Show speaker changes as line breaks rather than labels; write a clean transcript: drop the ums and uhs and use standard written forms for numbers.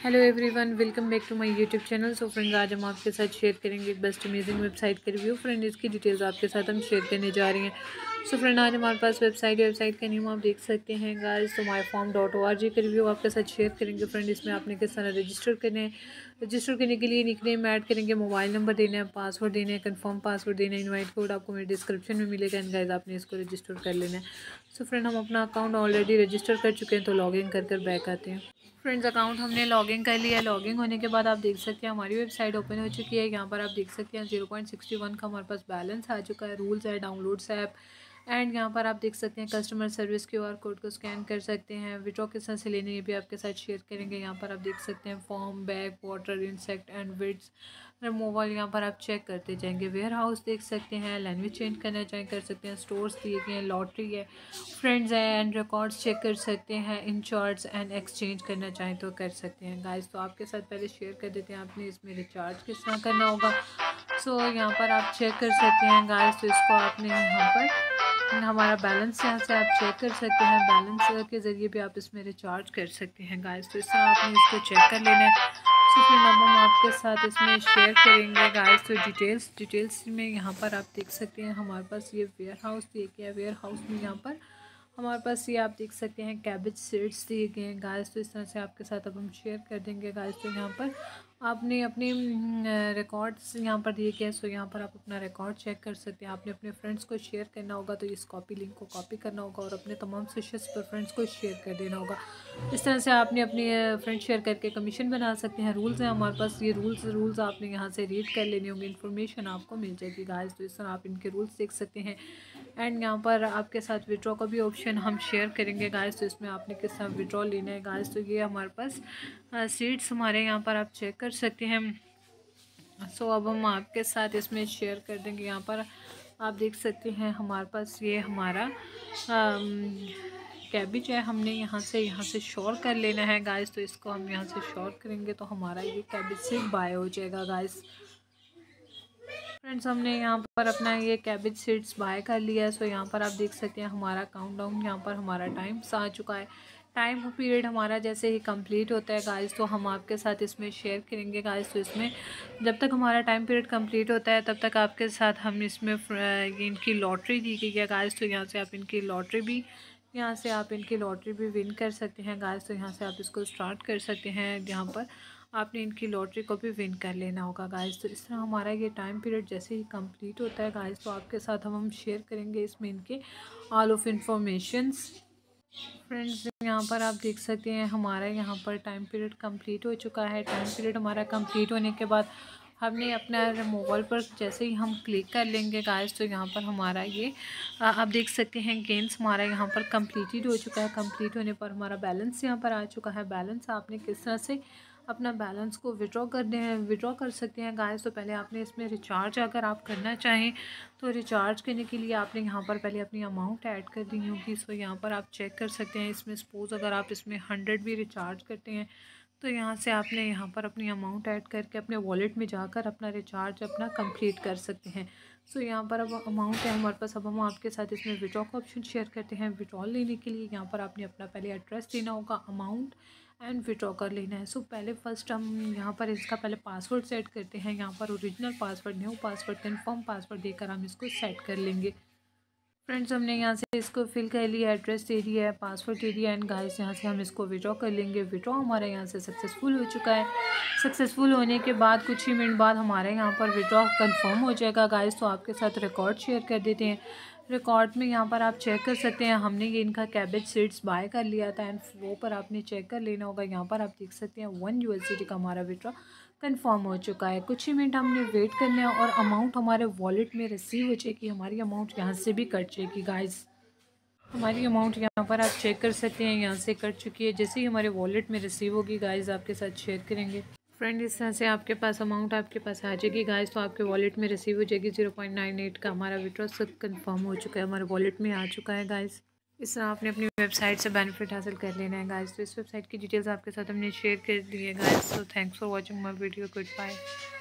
Hello everyone, welcome back to my YouTube channel. So friends, आज हम आपके साथ शेयर करेंगे एक बेस्ट अमेजिंग वेबसाइट का रिव्यू। फ्रेंड, इसकी डिटेल्स आपके साथ हम शेयर करने जा रहे हैं। सो फ्रेंड, आज हमारे पास वेबसाइट का नेम आप देख सकते हैं गाइस। तो myform.org का रिव्यू आपके साथ शेयर करेंगे। फ्रेंड, इसमें आपने किस तरह रजिस्टर करने हैं। रजिस्टर करने के लिए निकनेम ऐड करेंगे, मोबाइल नंबर देना है, पासवर्ड देना है, कन्फर्म पासवर्ड देना है। इन्वाइट कोड आपको मेरे डिस्क्रिप्शन में मिलेगा एंड गाइस आपने इसको रजिस्टर कर लेना है। सो फ्रेंड, हम अपना अकाउंट ऑलरेडी रजिस्टर कर चुके हैं, तो लॉगिन कर बैक आते हैं। फ्रेंड्स, अकाउंट हमने लॉगिन कर लिया है। लॉगिन होने के बाद आप देख सकते हैं हमारी वेबसाइट ओपन हो चुकी है। यहाँ पर आप देख सकते हैं 0.61 का हमारे पास बैलेंस आ चुका है। रूल्स है, डाउनलोड्स ऐप एंड यहाँ पर आप देख सकते हैं कस्टमर सर्विस QR कोड को स्कैन कर सकते हैं। विड्रॉ किस तरह से लेने, ये भी आपके साथ शेयर करेंगे। यहाँ पर आप देख सकते हैं form, bag, water, insect and weeds removal, यहाँ पर आप चेक करते जाएंगे। वेयर हाउस देख सकते हैं, लैंग्वेज चेंज करना चाहें कर सकते हैं। स्टोर्स दिए गए हैं, लॉटरी है, फ्रेंड्स है एंड रिकॉर्ड्स चेक कर सकते हैं। इंचार्ज एंड एक्सचेंज करना चाहें तो कर सकते हैं गाइस। तो आपके साथ पहले शेयर कर देते हैं आपने इसमें रिचार्ज किस तरह करना होगा। सो यहाँ पर आप चेक कर सकते हैं गाइस। तो इसको आपने यहाँ पर हमारा बैलेंस यहाँ से आप चेक कर सकते हैं। बैलेंस के ज़रिए भी आप इसमें रिचार्ज कर सकते हैं गाइस। तो इस तरह आपने इसको चेक कर लेना है। तो फिर अब हम आपके साथ इसमें शेयर करेंगे गाइस। तो डिटेल्स में यहाँ पर आप देख सकते हैं हमारे पास ये वेयर हाउस दिए गया है। वेयर हाउस में यहाँ पर हमारे पास ये आप देख सकते हैं कैबेज सीड्स दिए गए हैं गाइस। तो इस तरह से आपके साथ अब हम शेयर कर देंगे गाइस। तो यहाँ पर आपने अपने रिकॉर्ड्स यहाँ पर दिए गए। सो यहाँ पर आप अपना रिकॉर्ड चेक कर सकते हैं। आपने अपने फ्रेंड्स को शेयर करना होगा, तो इस कॉपी लिंक को कॉपी करना होगा और अपने तमाम सोशल्स पर फ्रेंड्स को शेयर कर देना होगा। इस तरह से आपने अपने फ्रेंड शेयर करके कमीशन बना सकते हैं। रूल्स हैं हमारे पास, ये रूल्स आपने यहाँ से रीड कर लेने होंगे, इन्फॉर्मेशन आपको मिल जाएगी गाइस। तो इस तरह आप इनके रूल्स देख सकते हैं एंड यहाँ पर आपके साथ विड्रॉ का भी ऑप्शन हम शेयर करेंगे गाइस। तो इसमें आपने किस तरह विड्रॉ लेना है गाइस। तो ये हमारे पास सीट्स हमारे यहाँ पर आप चेक कर सकते हैं। सो अब हम आपके साथ इसमें शेयर कर देंगे। यहाँ पर आप देख सकते हैं हमारे पास ये हमारा कैबिज है। हमने यहाँ से शोर कर लेना है गाइस। तो इसको हम यहाँ से शोर करेंगे तो हमारा ये कैबिज से बाय हो जाएगा गाइस। फ्रेंड्स, हमने यहाँ पर अपना ये कैबेज सीड्स बाय कर लिया है। सो यहाँ पर आप देख सकते हैं हमारा काउंटडाउन, यहाँ पर हमारा टाइम आ चुका है। टाइम पीरियड हमारा जैसे ही कंप्लीट होता है गाइस, तो हम आपके साथ इसमें शेयर करेंगे गाइस। तो इसमें जब तक हमारा टाइम पीरियड कंप्लीट होता है तब तक आपके साथ हम इसमें ये इनकी लॉटरी दी गई है गाइस। तो यहाँ से आप इनकी लॉटरी भी विन कर सकते हैं गाइस। तो यहाँ से आप इसको स्टार्ट कर सकते हैं। यहाँ पर आपने इनकी लॉटरी को भी विन कर लेना होगा गाइस। तो इस तरह हमारा ये टाइम पीरियड जैसे ही कंप्लीट होता है गाइस, तो आपके साथ हम शेयर करेंगे इसमें इनके ऑल ऑफ इंफॉर्मेशंस। फ्रेंड्स, यहाँ पर आप देख सकते हैं हमारा यहाँ पर टाइम पीरियड कंप्लीट हो चुका है। टाइम पीरियड हमारा कंप्लीट होने के बाद हमने अपना मोबाइल पर जैसे ही हम क्लिक कर लेंगे गाइस, तो यहाँ पर हमारा ये आप देख सकते हैं गेम्स हमारा यहाँ पर कंप्लीटेड हो चुका है। कंप्लीट होने पर हमारा बैलेंस यहाँ पर आ चुका है। बैलेंस आपने किस तरह से अपना बैलेंस को विड्रॉ कर सकते हैं गाइस। तो पहले आपने इसमें रिचार्ज अगर आप करना चाहें तो रिचार्ज करने के लिए आपने यहाँ पर पहले अपनी अमाउंट ऐड कर दी होगी। सो यहाँ पर आप चेक कर सकते हैं। इसमें सपोज़ अगर आप इसमें 100 भी रिचार्ज करते हैं तो यहाँ से आपने यहाँ पर अपनी अमाउंट ऐड करके अपने वॉलेट में जाकर अपना रिचार्ज अपना कंप्लीट कर सकते हैं। सो यहाँ पर अब अमाउंट है हमारे पास। अब हम आपके साथ इसमें विड्रॉ का ऑप्शन शेयर करते हैं। विड्रॉ लेने के लिए यहाँ पर आपने अपना पहले एड्रेस देना होगा, अमाउंट एंड विड्रॉ कर लेना है। सो पहले फर्स्ट हम यहाँ पर इसका पहले पासवर्ड सेट करते हैं। यहाँ पर original password, new password, confirm password देकर हम इसको सेट कर लेंगे। फ्रेंड्स, हमने यहाँ से इसको फिल कर लिया, एड्रेस दे दिया है, पासवर्ड दे दिया एंड गाइस यहाँ से हम इसको विड्रॉ कर लेंगे। विड्रॉ हमारे यहाँ से सक्सेसफुल हो चुका है। सक्सेसफुल होने के बाद कुछ ही मिनट बाद हमारे यहाँ पर विड्रॉ कंफर्म हो जाएगा गाइस। तो आपके साथ रिकॉर्ड शेयर कर देते हैं। रिकॉर्ड में यहाँ पर आप चेक कर सकते हैं हमने ये इनका कैबेज सीड्स बाय कर लिया था एंड वो पर आपने चेक कर लेना होगा। यहाँ पर आप देख सकते हैं 1 USD का हमारा विड्रॉ कंफर्म हो चुका है। कुछ ही मिनट हमने वेट करना है और अमाउंट हमारे वॉलेट में रिसीव हो जाएगी। हमारी अमाउंट यहाँ से भी कट जाएगी गाइस। हमारी अमाउंट यहाँ पर आप चेक कर सकते हैं यहाँ से कट चुकी है। जैसे ही हमारे वॉलेट में रिसीव होगी गाइस आपके साथ शेयर करेंगे। फ्रेंड, इस तरह से आपके पास अमाउंट आपके पास आ जाएगी गाइस। तो आपके वॉलेट में रिसीव हो जाएगी। 0.98 का हमारा विड्रॉ सब कंफर्म हो चुका है, हमारे वॉलेट में आ चुका है गाइस। इस तरह आपने अपनी वेबसाइट से बेनिफिट हासिल कर लेना है गाइस। तो इस वेबसाइट की डिटेल्स आपके साथ हमने शेयर कर दी है guys. So thanks for watching my video. Good bye.